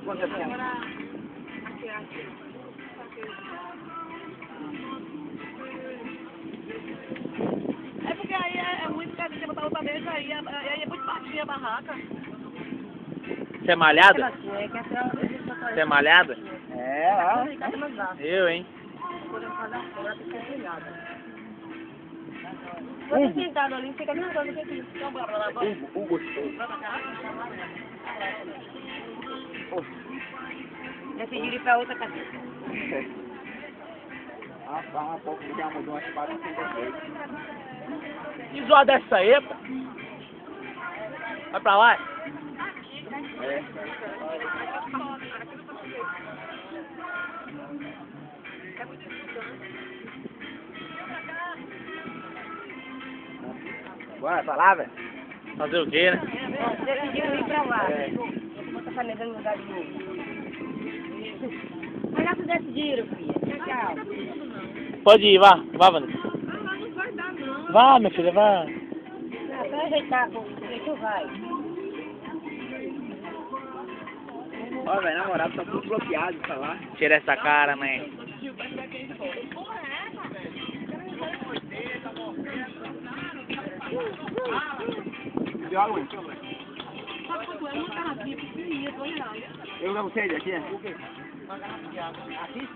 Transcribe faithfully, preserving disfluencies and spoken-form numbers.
Quanto tempo? É porque aí é, é muito caro de botar outra mesa, aí é, aí é muito baixinha a barraca. Você é malhada? É que essa Você é malhada? É, lá. Eu, hein? Você sentado ali, fica a mesma coisa que aqui. Então, bora lá, bora. O, o gostoso. Decidiram ir pra outra casa. Ah, tá, um pouco já mudou umas quatro, cinco vezes. Que zoada é essa aí, pô? Vai pra lá? É. Bora pra lá, velho? Fazer o quê, né? Decidiram ir pra lá. É. Vou botar essa mesa no lugar de novo. Mas já se decidiram, filha. Tchau. Pode ir, vá. Vá, Vanessa. Vá, minha filha, vá. Não, só ajeitar, pô. Tu vai. Ó, velho, na moral, tá tudo bloqueado pra lá. Tira essa cara, mãe. Joga, mãe. Eu não sei daqui, é?